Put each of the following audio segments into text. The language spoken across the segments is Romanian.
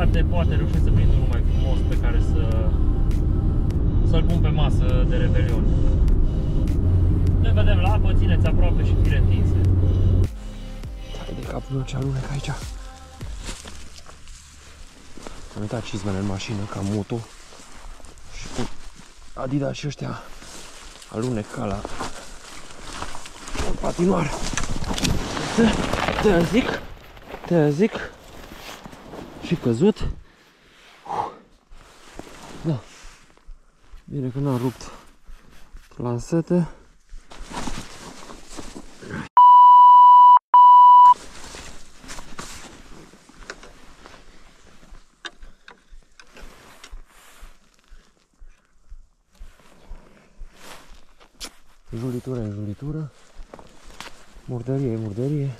poate reușesc să prind unul mai frumos pe care să-l pun pe masă de Revelion. Ne vedem la apă, țineți aproape și fire întinse. Hai de capul meu ce alunec aici. Am uitat cizmele în mașină ca moto. Și cu Adidas și ăștia alunec ca la patinoar. Te zic. Și căzut. Da. Bine că n-am rupt lansete. Julitură în julitură. Murdărie e murdărie.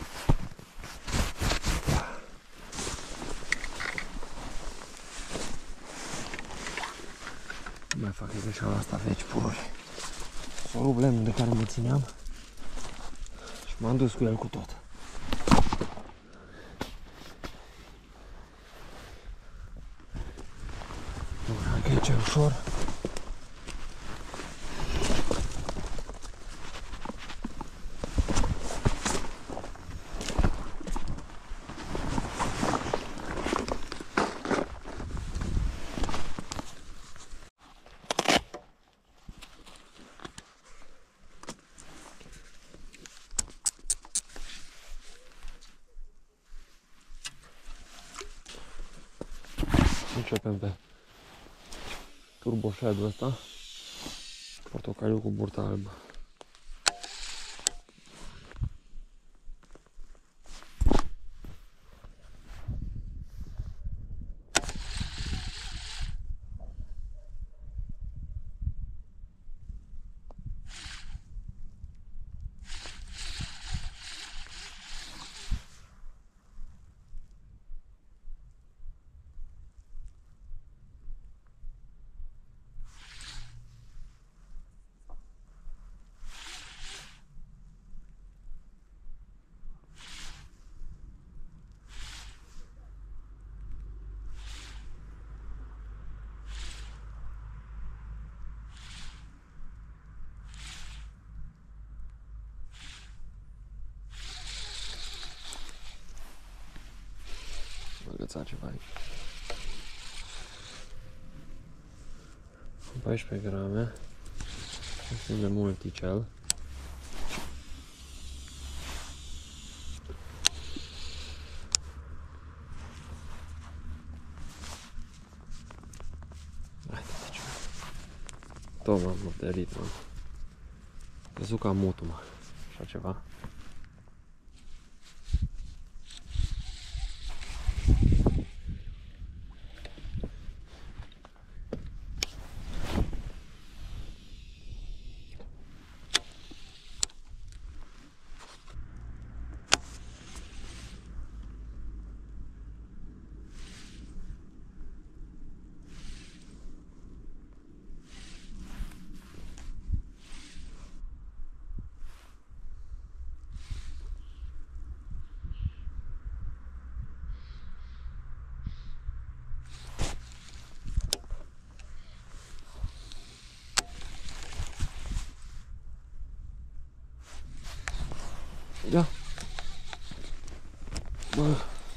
Nu mai fac greșeala asta, veci pururi. O rup lemnul de care mă țineam și m-am dus cu el cu tot. Bun, hai că e ce ușor. Începem pe Turbo Shadow ăsta, portocaliu cu burta albă. Am agățat ceva aici. 14 grame. Destul de multicel. Tot m-am murdărit, mă. Văzut ca mutul, mă. Așa ceva. Da. Bă.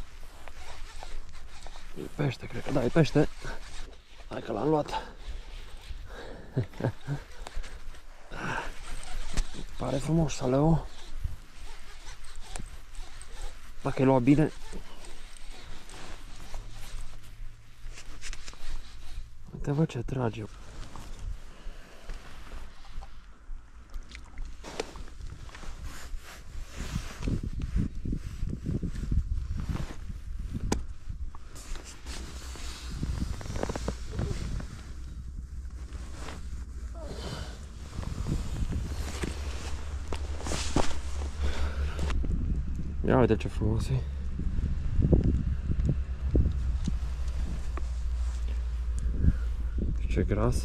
E pește, cred că da, e pește. Hai că l-am luat. Pare frumos saleu. Dacă e luat bine. Uite, văd ce trage. Ia uite ce frumos e. Ce gras.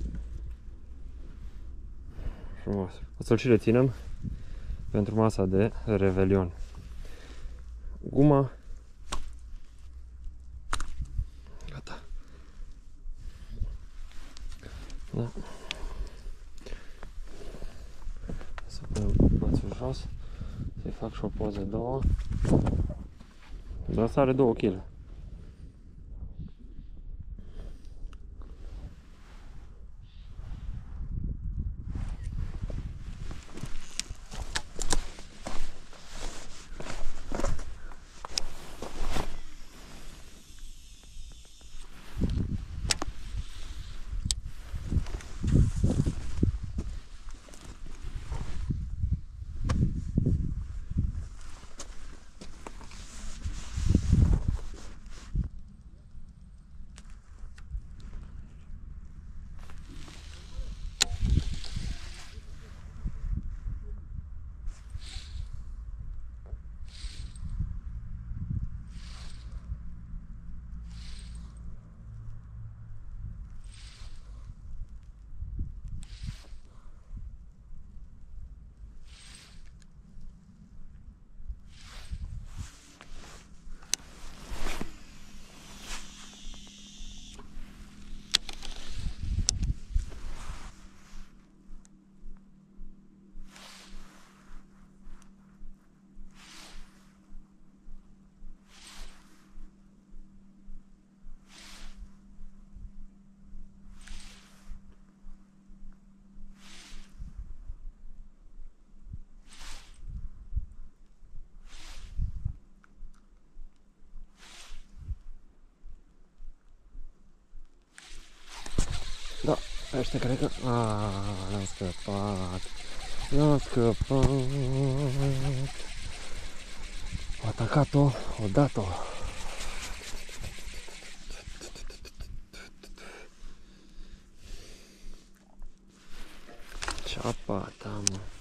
Frumos. O să-l și reținem pentru masa de Revelion. Guma Da. Să punem mățul jos, să-i fac și o poză două. Dar asta are 2 kg. Da, ăștia cred că... L-am scăpat. L-am scăpat. O atacat-o, o dat-o. Ceapa ta, mă.